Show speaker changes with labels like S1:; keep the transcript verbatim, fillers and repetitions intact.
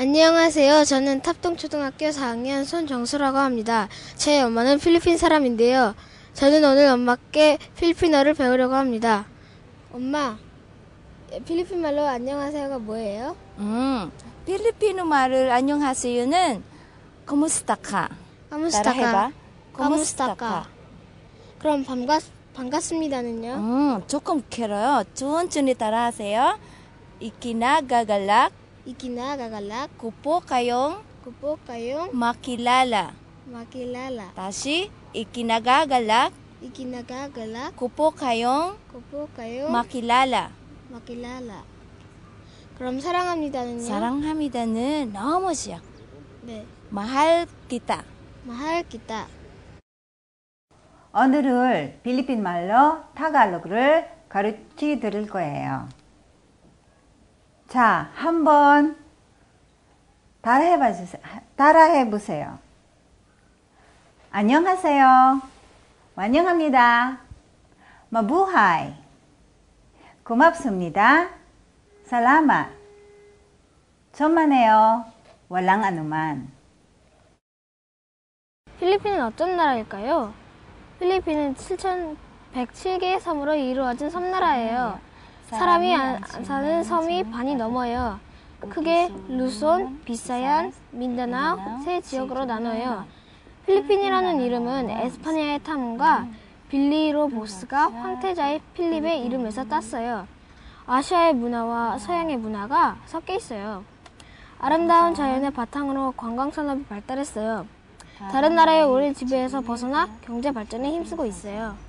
S1: 안녕하세요. 저는 탑동초등학교 사 학년 손정수라고 합니다. 제 엄마는 필리핀 사람인데요. 저는 오늘 엄마께 필리핀어를 배우려고 합니다. 엄마, 필리핀 말로 안녕하세요가 뭐예요?
S2: 음, 필리핀어 말을 안녕하세요는 Kumusta ka? 따라해봐.
S1: 카무스타카. 그럼 반갑, 반갑습니다는요?
S2: 음, 조금 길어요. 천천히 따라하세요. Ikinagagalak,
S1: 이키나가갈락,
S2: kupo kayong
S1: kupo kayong
S2: makilala.
S1: makilala.
S2: 다시, ikinagagalak,
S1: 이키나가갈락,
S2: kupo kayong
S1: kupo kayong
S2: makilala.
S1: makilala. 그럼 사랑합니다는요?
S2: 사랑합니다는 너무 쉬워.
S1: 네.
S2: mahal kita.
S1: mahal kita.
S3: 오늘은 필리핀 말로 타갈로그를 가르치 드릴 거예요. 자, 한번 따라해봐 주세요. 따라해 보세요. 안녕하세요. 환영합니다. 마부하이. 고맙습니다. 살라맛. 천만에요. walang anuman.
S1: 필리핀은 어떤 나라일까요? 필리핀은 칠천백칠 개의 섬으로 이루어진 섬나라예요. 사람이 안, 안 사는 섬이 반이 넘어요. 크게 루손, 비사얀, 민다나오 세 지역으로 나눠요. 필리핀이라는 이름은 에스파냐의 탐험가 빌리 로 보스가 황태자의 필립의 이름에서 땄어요. 아시아의 문화와 서양의 문화가 섞여 있어요. 아름다운 자연의 바탕으로 관광산업이 발달했어요. 다른 나라의 오랜 지배에서 벗어나 경제 발전에 힘쓰고 있어요.